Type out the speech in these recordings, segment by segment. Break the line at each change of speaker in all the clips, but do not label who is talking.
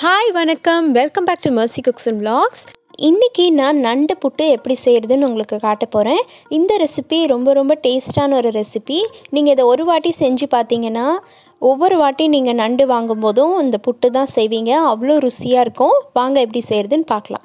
Hi வணக்கம், welcome back to Mercy cooks and vlogs. இன்றைக்கி நான் நண்டு புட்டு எப்படி செய்கிறதுன்னு உங்களுக்கு காட்ட போகிறேன். இந்த ரெசிபி ரொம்ப டேஸ்டான ஒரு ரெசிபி. நீங்கள் இதை ஒரு வாட்டி செஞ்சு பார்த்தீங்கன்னா ஒவ்வொரு வாட்டி நீங்கள் நண்டு வாங்கும்போதும் இந்த புட்டு தான் செய்வீங்க. அவ்வளோ ருசியாக இருக்கும். வாங்க எப்படி செய்கிறதுன்னு பார்க்கலாம்.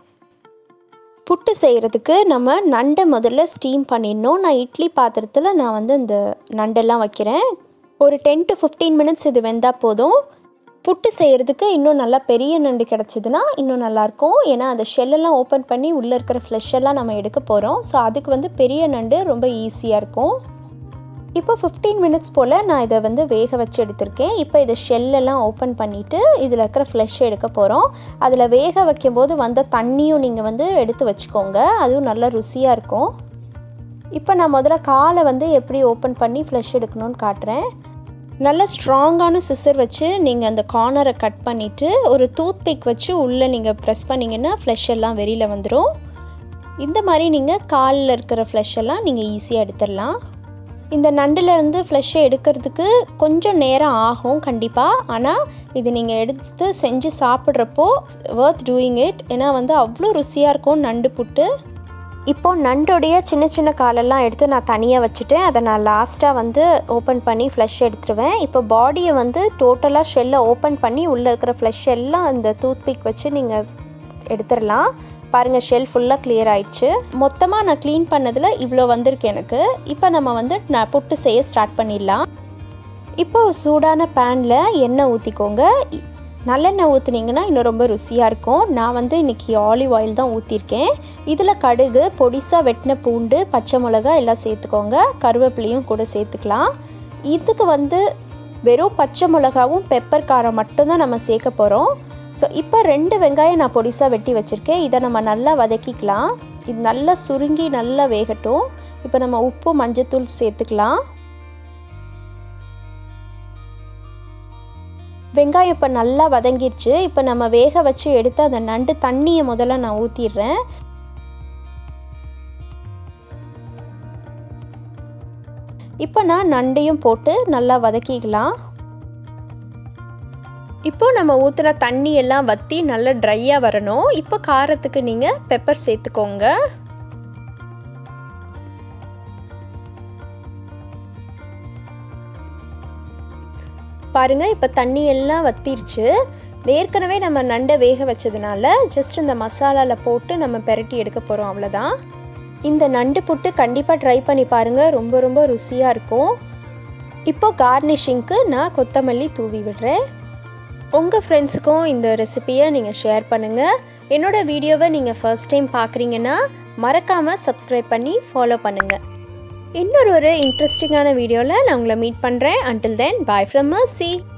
புட்டு செய்கிறதுக்கு நம்ம நண்டை முதல்ல ஸ்டீம் பண்ணிடணும். நான் இட்லி பாத்திரத்தில் இந்த நண்டெல்லாம் வைக்கிறேன். ஒரு 10 to 15 மினிட்ஸ் இது வெந்தால் போதும். புட்டு செய்கிறதுக்கு இன்னும் நல்லா பெரிய நண்டு கிடச்சிதுன்னா இன்னும் நல்லாயிருக்கும். ஏன்னா அந்த ஷெல்லெல்லாம் ஓப்பன் பண்ணி உள்ளே இருக்கிற ஃப்ளெஷ்ஷெல்லாம் நம்ம எடுக்க போகிறோம். ஸோ அதுக்கு பெரிய நண்டு ரொம்ப ஈஸியாக இருக்கும். இப்போ 15 மினிட்ஸ் போல் நான் இதை வேக வச்சு எடுத்திருக்கேன். இப்போ இதை ஷெல்லெல்லாம் ஓப்பன் பண்ணிவிட்டு இதில் இருக்கிற ஃப்ளெஷ்ஷை எடுக்க போகிறோம். அதில் வேக வைக்கும்போது வந்த தண்ணியும் நீங்கள் எடுத்து வச்சுக்கோங்க. அதுவும் நல்லா ருசியாக இருக்கும். இப்போ நான் முதல்ல காலை எப்படி ஓப்பன் பண்ணி ஃப்ளெஷ் எடுக்கணும்னு காட்டுறேன். நல்ல ஸ்ட்ராங்கான சிசர் வச்சு நீங்கள் அந்த கார்னரை கட் பண்ணிவிட்டு ஒரு டூத் பிக் வச்சு உள்ளே நீங்கள் ப்ரெஸ் பண்ணிங்கன்னா ஃப்ளெஷ் எல்லாம் வெளியில் வந்துடும். இந்த மாதிரி நீங்கள் காலில் இருக்கிற ஃப்ளெஷ் எல்லாம் நீங்கள் ஈஸியாக எடுத்துடலாம். இந்த நண்டுலேருந்து ஃப்ளெஷ்ஷை எடுக்கிறதுக்கு கொஞ்சம் நேரம் ஆகும் கண்டிப்பாக. ஆனால் இது நீங்கள் எடுத்து செஞ்சு சாப்பிட்றப்போ வர்த் டூயிங் இட். ஏன்னா அவ்வளோ ருசியாக இருக்கும் நண்டு புட்டு. இப்போது நண்டோடைய சின்ன காலெல்லாம் எடுத்து நான் தனியாக வச்சுட்டேன். அதை நான் லாஸ்ட்டாக ஓப்பன் பண்ணி ஃப்ளெஷ் எடுத்துருவேன். இப்போ பாடியை டோட்டலாக ஷெல்லை ஓப்பன் பண்ணி உள்ளே இருக்கிற ஃப்ளெஷ் எல்லாம் இந்த டூத் பிக் வச்சு நீங்கள் எடுத்துடலாம். பாருங்கள், ஷெல் ஃபுல்லாக கிளியர் ஆயிடுச்சு. மொத்தமாக நான் க்ளீன் பண்ணதில் இவ்வளோ வந்திருக்கு எனக்கு. இப்போ நம்ம நான் புட்டு செய்ய ஸ்டார்ட் பண்ணிடலாம். இப்போ சூடான பேனில் எண்ணெய் ஊற்றிக்கோங்க. நல்லெண்ணெய் ஊற்றுனீங்கன்னா இன்னும் ரொம்ப ருசியாக இருக்கும். நான் இன்றைக்கி ஆலிவ் ஆயில் தான் ஊற்றிருக்கேன். இதில் கடுகு, பொடிசாக வெட்டின பூண்டு, பச்சை மிளகாய் எல்லாம் சேர்த்துக்கோங்க. கருவேப்பிலையும் கூட சேர்த்துக்கலாம். இதுக்கு வெறும் பச்சை மிளகாவும் பெப்பர் காரம் மட்டும்தான் நம்ம சேர்க்க போகிறோம். ஸோ இப்போ 2 வெங்காயம் நான் பொடிசாக வெட்டி வச்சுருக்கேன். இதை நம்ம நல்லா வதக்கிக்கலாம். இது நல்லா சுருங்கி நல்லா வேகட்டும். இப்போ நம்ம உப்பு, மஞ்சத்தூள் சேர்த்துக்கலாம். வெங்காயம் இப்போ நல்லா வதங்கிடுச்சு. இப்போ நம்ம வேக வச்சு எடுத்து அந்த நண்டு தண்ணியை முதல்ல நான் ஊற்றிடுறேன். இப்போ நான் நண்டையும் போட்டு நல்லா வதக்கிக்கலாம். இப்போ நம்ம ஊற்றின தண்ணி எல்லாம் வற்றி நல்லா ட்ரையாக வரணும். இப்போ காரத்துக்கு நீங்கள் பெப்பர் சேர்த்துக்கோங்க. பாருங்கள், இப்போ தண்ணி எல்லாம் வற்றிருச்சு. ஏற்கனவே நம்ம நண்டை வேக வச்சதுனால ஜஸ்ட் இந்த மசாலாவில் போட்டு நம்ம பெரட்டி எடுக்க போகிறோம், அவ்வளோதான். இந்த நண்டு புட்டு கண்டிப்பாக ட்ரை பண்ணி பாருங்கள். ரொம்ப ருசியாக இருக்கும். இப்போது கார்னிஷிங்க்கு நான் கொத்தமல்லி தூவி விடுறேன். உங்கள் ஃப்ரெண்ட்ஸுக்கும் இந்த ரெசிபியை நீங்கள் ஷேர் பண்ணுங்கள். என்னோடய வீடியோவை நீங்கள் ஃபர்ஸ்ட் டைம் பார்க்குறீங்கன்னா மறக்காமல் சப்ஸ்கிரைப் பண்ணி ஃபாலோ பண்ணுங்கள். இன்னொரு இன்ட்ரெஸ்டிங்கான வீடியோவில் நான் உங்களை மீட் பண்ணுறேன். Until then, bye from Mercy.